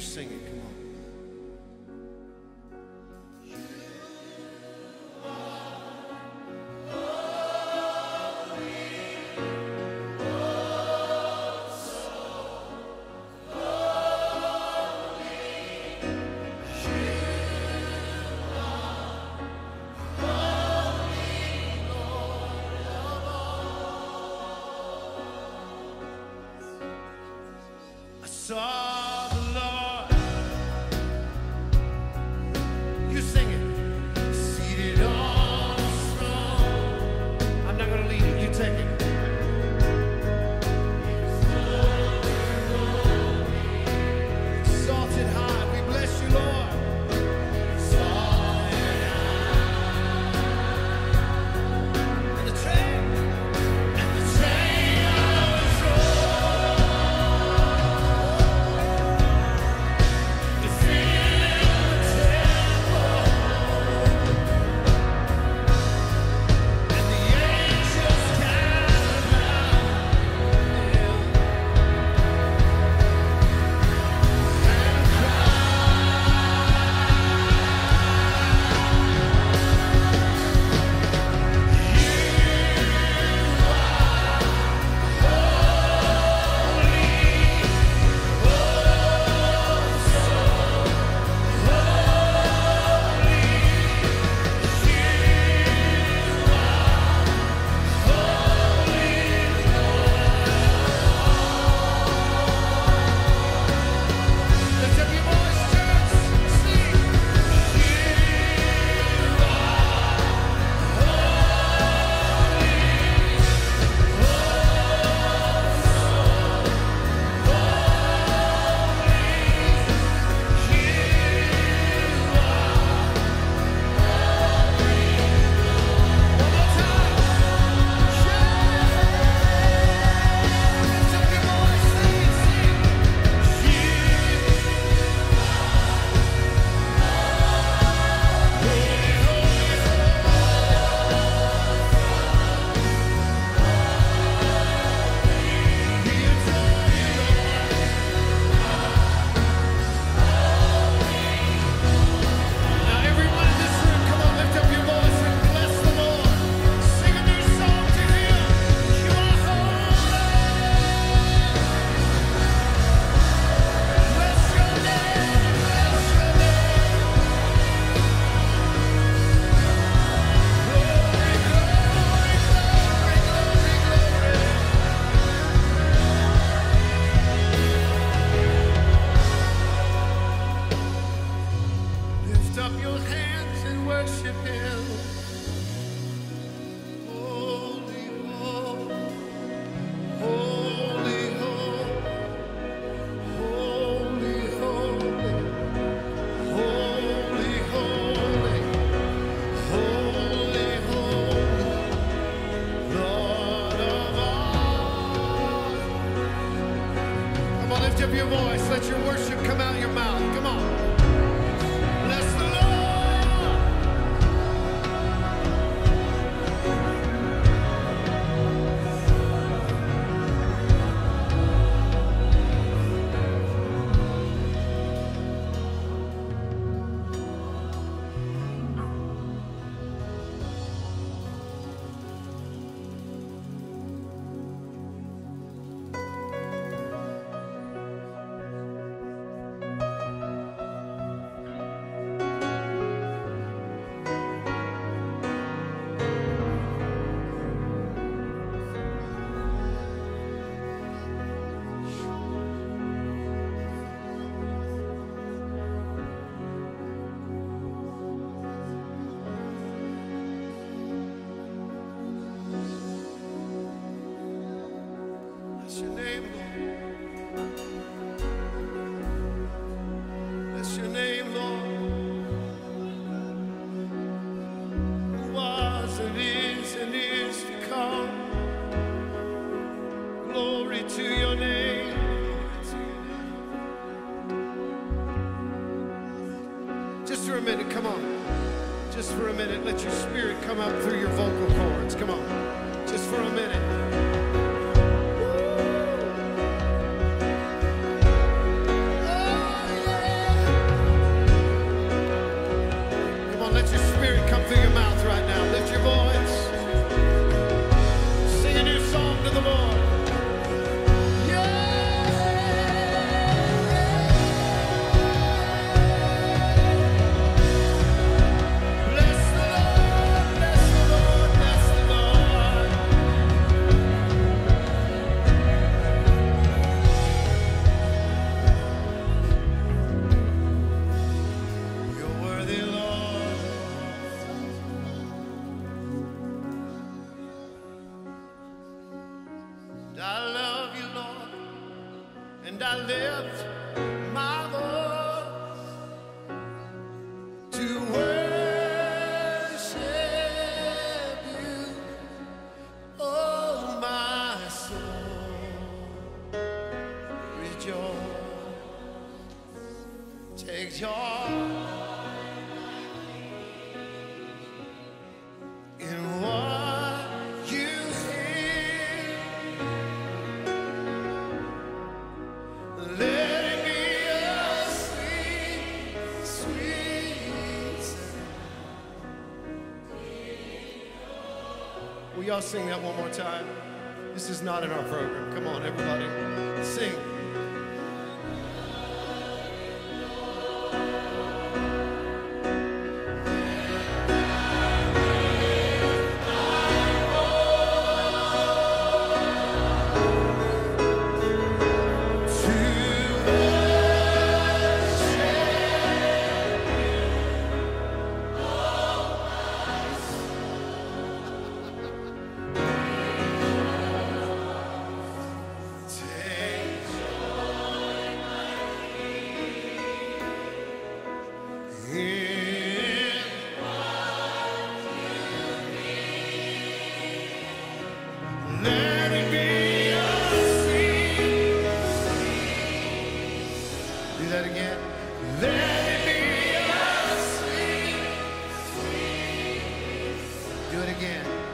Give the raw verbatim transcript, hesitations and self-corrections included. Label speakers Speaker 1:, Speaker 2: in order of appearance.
Speaker 1: sing it, come on. Saw the Lord. You sing it. Seated on the throne. I'm not going to lead it. You take it. Exalted high. We bless you, Lord. Exalted high. And the train. And the train of his Lift up your voice. Let your worship come out your mouth. Come on. Bless the Bless your name, Lord. Bless your name, Lord. Who was and is and is to come. Glory to your name. Just for a minute, come on. Just for a minute, let your spirit come up through your vocal cords. Come on. Just for a minute. Oh, yeah. I love you, Lord, and I lift my voice to worship you, oh my soul, rejoice, take joy in what you hear. Let it be a sweet, sweet sound. Will y'all sing that one more time? This is not in our program. Come on, everybody. Sing. Let it be a sweet. Do that again. Let it be a sweet, sweet. Do it again.